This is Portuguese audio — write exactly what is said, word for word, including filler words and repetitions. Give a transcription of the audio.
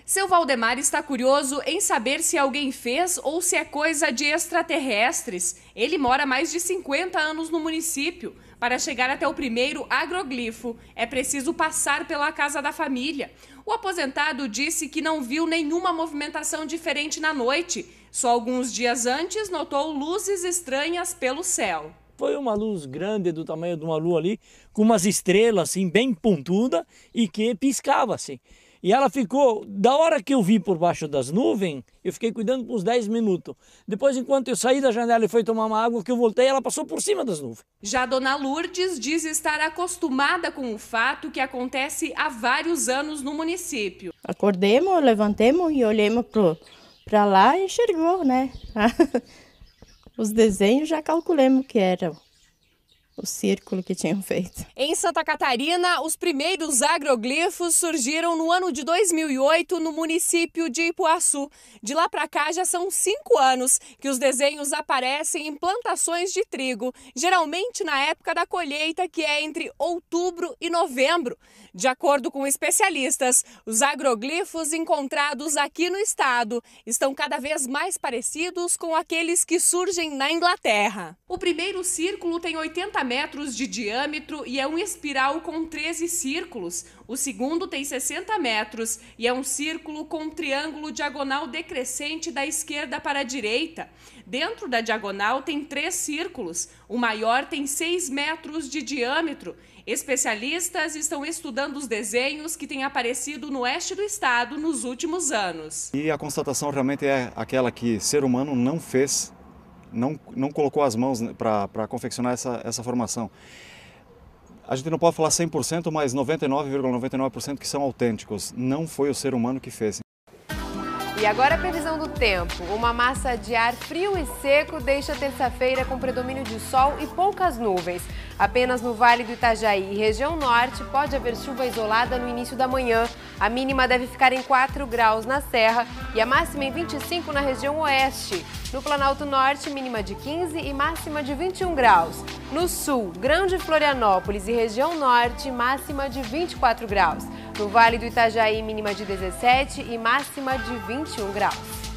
Seu Valdemar está curioso em saber se alguém fez ou se é coisa de extraterrestres. Ele mora há mais de cinquenta anos no município. Para chegar até o primeiro agroglifo, é preciso passar pela casa da família. O aposentado disse que não viu nenhuma movimentação diferente na noite. Só alguns dias antes notou luzes estranhas pelo céu. Foi uma luz grande do tamanho de uma lua ali, com umas estrelas assim bem pontudas e que piscava assim. E ela ficou, da hora que eu vi por baixo das nuvens, eu fiquei cuidando por uns dez minutos. Depois, enquanto eu saí da janela e fui tomar uma água, que eu voltei, ela passou por cima das nuvens. Já Dona Lourdes diz estar acostumada com o fato que acontece há vários anos no município. Acordemos, levantemos e olhemos para lá e enxergou, né? Os desenhos já calculamos que era o círculo que tinham feito. Em Santa Catarina, os primeiros agroglifos surgiram no ano de dois mil e oito no município de Ipuaçu. De lá para cá já são cinco anos que os desenhos aparecem em plantações de trigo, geralmente na época da colheita, que é entre outubro e novembro. De acordo com especialistas, os agroglifos encontrados aqui no estado estão cada vez mais parecidos com aqueles que surgem na Inglaterra. O primeiro círculo tem oitenta metros de diâmetro e é um espiral com treze círculos. O segundo tem sessenta metros e é um círculo com um triângulo diagonal decrescente da esquerda para a direita. Dentro da diagonal tem três círculos. O maior tem seis metros de diâmetro. Especialistas estão estudando os desenhos que têm aparecido no oeste do estado nos últimos anos. E a constatação realmente é aquela que ser humano não fez, não, não colocou as mãos para confeccionar essa, essa formação. A gente não pode falar cem por cento, mas noventa e nove vírgula noventa e nove por cento que são autênticos. Não foi o ser humano que fez. E agora a previsão do tempo. Uma massa de ar frio e seco deixa terça-feira com predomínio de sol e poucas nuvens. Apenas no Vale do Itajaí e região norte pode haver chuva isolada no início da manhã. A mínima deve ficar em quatro graus na Serra e a máxima em vinte e cinco na região oeste. No Planalto Norte, mínima de quinze e máxima de vinte e um graus. No sul, Grande Florianópolis e região norte, máxima de vinte e quatro graus. No Vale do Itajaí, mínima de dezessete e máxima de vinte e um graus.